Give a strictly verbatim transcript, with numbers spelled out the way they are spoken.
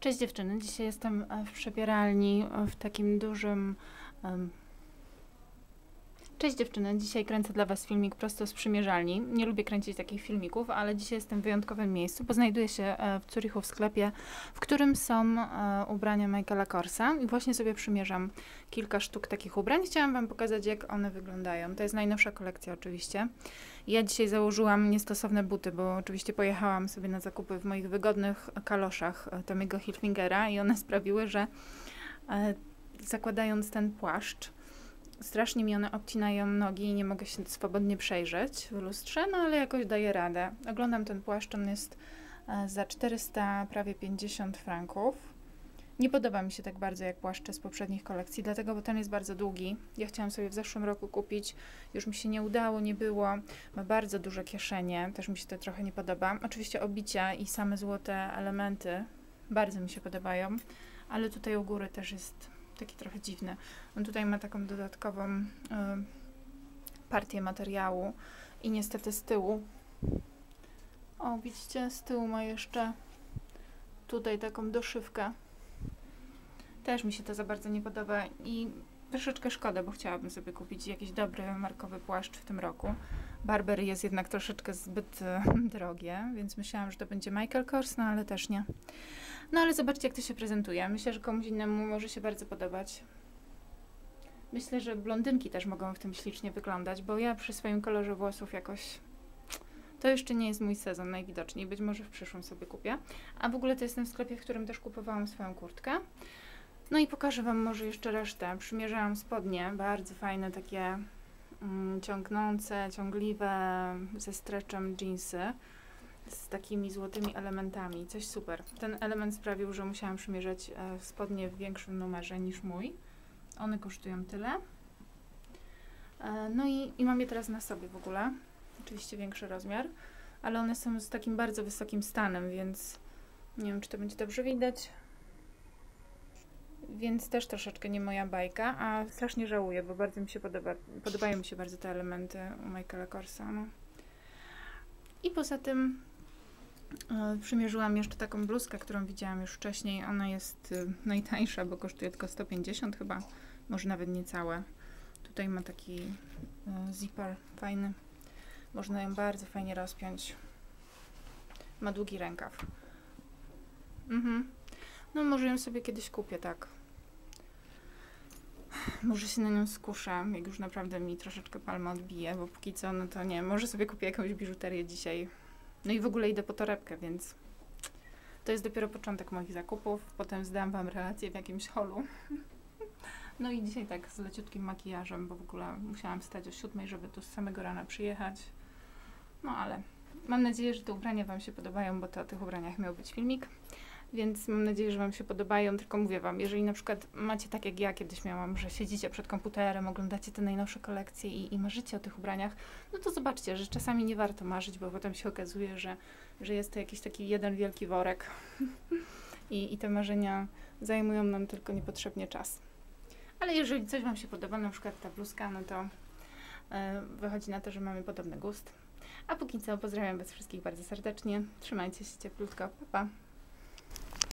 Cześć dziewczyny, dzisiaj jestem w przebieralni w takim dużym... Um... Cześć dziewczyny, dzisiaj kręcę dla Was filmik prosto z przymierzalni. Nie lubię kręcić takich filmików, ale dzisiaj jestem w wyjątkowym miejscu, bo znajduję się w Zurichu w sklepie, w którym są ubrania Michaela Korsa i właśnie sobie przymierzam kilka sztuk takich ubrań. Chciałam Wam pokazać, jak one wyglądają. To jest najnowsza kolekcja oczywiście. Ja dzisiaj założyłam niestosowne buty, bo oczywiście pojechałam sobie na zakupy w moich wygodnych kaloszach Tommy'ego Hilfigera i one sprawiły, że e, zakładając ten płaszcz, strasznie mi one obcinają nogi i nie mogę się swobodnie przejrzeć w lustrze, no ale jakoś daję radę. Oglądam ten płaszcz, on jest za czterysta, prawie pięćdziesiąt franków. Nie podoba mi się tak bardzo jak płaszcze z poprzednich kolekcji, dlatego, bo ten jest bardzo długi. Ja chciałam sobie w zeszłym roku kupić, już mi się nie udało, nie było. Ma bardzo duże kieszenie, też mi się to trochę nie podoba. Oczywiście obicia i same złote elementy bardzo mi się podobają, ale tutaj u góry też jest taki trochę dziwny. On tutaj ma taką dodatkową y, partię materiału i niestety z tyłu, o widzicie, z tyłu ma jeszcze tutaj taką doszywkę. Też mi się to za bardzo nie podoba i troszeczkę szkoda, bo chciałabym sobie kupić jakiś dobry markowy płaszcz w tym roku. Burberry jest jednak troszeczkę zbyt y, drogie, więc myślałam, że to będzie Michael Kors, no ale też nie. No ale zobaczcie, jak to się prezentuje. Myślę, że komuś innemu może się bardzo podobać. Myślę, że blondynki też mogą w tym ślicznie wyglądać, bo ja przy swoim kolorze włosów jakoś... To jeszcze nie jest mój sezon najwidoczniej, być może w przyszłym sobie kupię. A w ogóle to jestem w sklepie, w którym też kupowałam swoją kurtkę. No i pokażę Wam może jeszcze resztę. Przymierzałam spodnie, bardzo fajne, takie mm, ciągnące, ciągliwe, ze stretchem jeansy, z takimi złotymi elementami. Coś super. Ten element sprawił, że musiałam przymierzać e, spodnie w większym numerze niż mój. One kosztują tyle. E, no i, i mam je teraz na sobie w ogóle. Oczywiście większy rozmiar, ale one są z takim bardzo wysokim stanem, więc nie wiem, czy to będzie dobrze widać. Więc też troszeczkę nie moja bajka, a strasznie żałuję, bo bardzo mi się podoba, podobają mi się bardzo te elementy u Michaela Korsa. No. I poza tym e, przymierzyłam jeszcze taką bluzkę, którą widziałam już wcześniej. Ona jest e, najtańsza, bo kosztuje tylko sto pięćdziesiąt chyba, może nawet niecałe. Tutaj ma taki e, zipper fajny. Można ją bardzo fajnie rozpiąć. Ma długi rękaw. Mhm. No może ją sobie kiedyś kupię, tak. Może się na nią skuszę, jak już naprawdę mi troszeczkę palma odbije, bo póki co, no to nie, może sobie kupię jakąś biżuterię dzisiaj. No i w ogóle idę po torebkę, więc to jest dopiero początek moich zakupów. Potem zdam Wam relację w jakimś holu. No i dzisiaj tak z leciutkim makijażem, bo w ogóle musiałam wstać o siódmej, żeby tu z samego rana przyjechać. No ale mam nadzieję, że te ubrania Wam się podobają, bo to o tych ubraniach miał być filmik. Więc mam nadzieję, że Wam się podobają, tylko mówię Wam, jeżeli na przykład macie tak jak ja kiedyś miałam, że siedzicie przed komputerem, oglądacie te najnowsze kolekcje i, i marzycie o tych ubraniach, no to zobaczcie, że czasami nie warto marzyć, bo potem się okazuje, że, że jest to jakiś taki jeden wielki worek I, i te marzenia zajmują nam tylko niepotrzebnie czas. Ale jeżeli coś Wam się podoba, na przykład ta bluzka, no to yy, wychodzi na to, że mamy podobny gust. A póki co pozdrawiam Was wszystkich bardzo serdecznie, trzymajcie się cieplutko, pa pa!